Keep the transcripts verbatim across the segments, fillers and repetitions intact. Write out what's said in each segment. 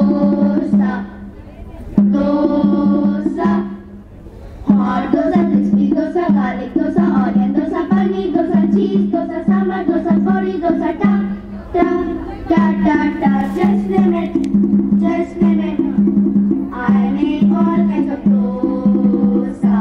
dosa, dosa. Hot dosa, crispy dosa, garlic dosa, onion dosa, paneer dosa, cheese dosa, sambar dosa, puri dosa, ta, ta, ta, ta, ta. Just name it, just name it. I make all kinds of dosa,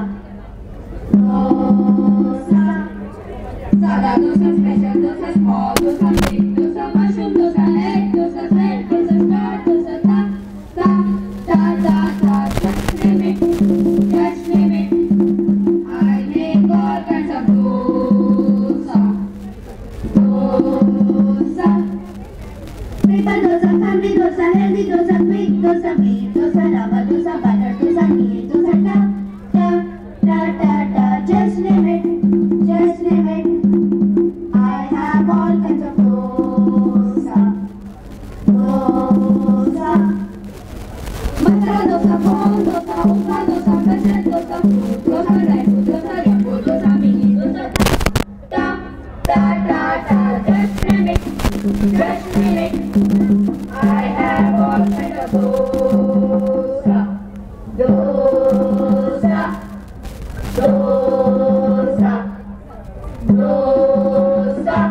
dosa. Sada dosa, special dosa, small dosa, big dosa, mushroom dosa, egg dosa, red dosa, star dosa, ta, ta, ta, ta, ta. Just name it, just name it. I make all kinds of dosa, dosa. Paper dosa, family dosa, healthy dosa, quick dosa, meat dosa, rava dosa, butter dosa, ghee dosa, ta, ta, ta, ta, ta. Just name it, just name it. I have all kinds of dosa, dosa. Masala dosa, corn dosa, upma dosa, peasant dosa, fruit dosa, dry fruit dosa, jumbo dosa, mini dosa, ta, ta, ta, ta. Just name it, just name it. I have all kinds of dosa, dosa, dosa, dosa.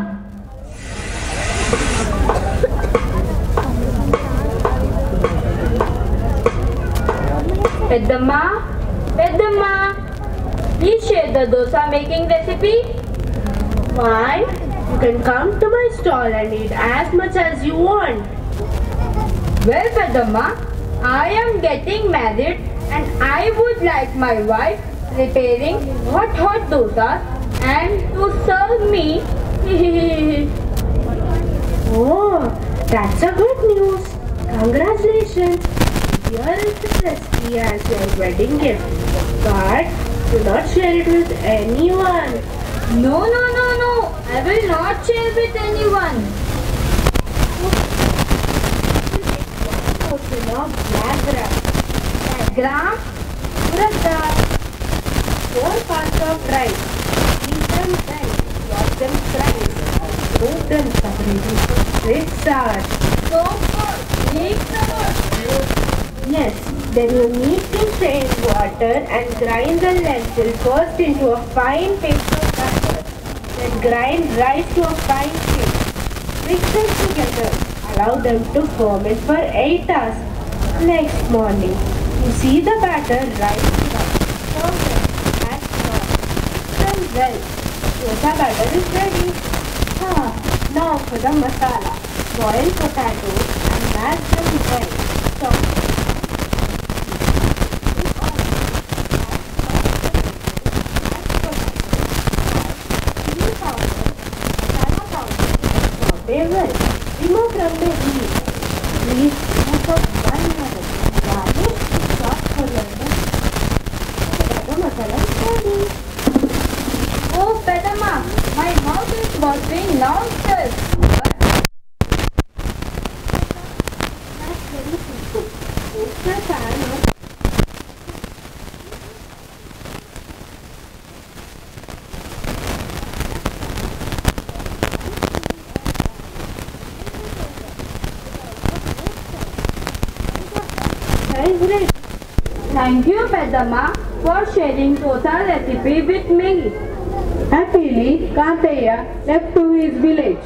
Peddamma, Peddamma, please share the dosa making recipe. Fine, you can come to my stall and eat as much as you want. Well, Peddamma, I am getting married and I would like my wife preparing hot hot dosas and to serve me. Oh, that's a good news. Congratulations. Here is the recipe as your wedding gift. But do not share it with anyone. No, no, no, no, I will not share with anyone. Portion of black gram. Black gram, Urad dal. Four parts of rice. Heat them dry. Wash them thrice. Remove them separately for strict starch. so good, make the Yes, then you need to strain water and grind the lentil first into a fine paper batter. Then grind rice to a fine paste. Mix them together. Allow them to ferment for eight hours. Next morning, you see the batter rise up. Ferment and stir well. Dosa batter is ready. Ah, now for the masala. Boil potatoes and mash them well. Chop. Well, remove from the heat. Please cook for one minute. Garnish with chopped coriander. Tomato masala is ready. Oh, Peddamma, my mouth is watering now itself. That's very simple. Take the pan of is ready. Thank you, Peddamma, for sharing dosa recipe with me. Happily, Kantayya left to his village.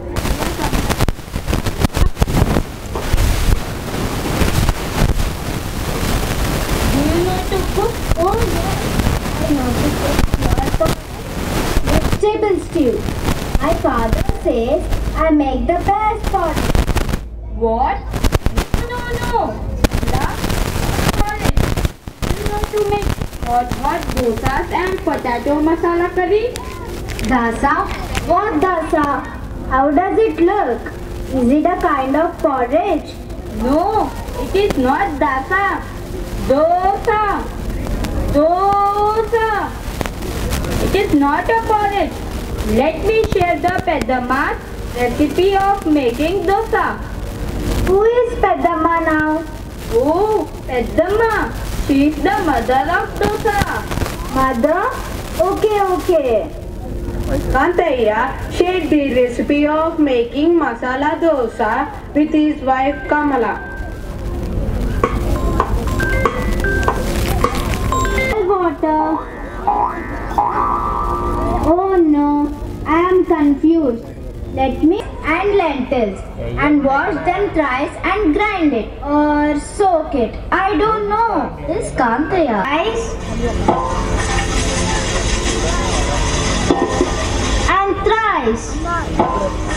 Do you know to cook? Oh yes, I know to cook lot of vegetable stew. My father says I make the best pot. What? No, no, no. Porridge. Do you know to make hot, hot dosas and potato masala curry? Dasa? What dasa? How does it look? Is it a kind of porridge? No, it is not dasa. Dosa. Dosa. It is not a porridge. Let me share the Peddamma's recipe of making dosa. Who is Peddamma now? Oh, Peddamma. She is the mother of dosa. Mother? Okay, okay. Kantayya shared the recipe of making masala dosa with his wife Kamala. water. Oh no, I am confused. Let me and lentils and wash them thrice and grind it or soak it. I don't know. This Kantaya. Rice and thrice.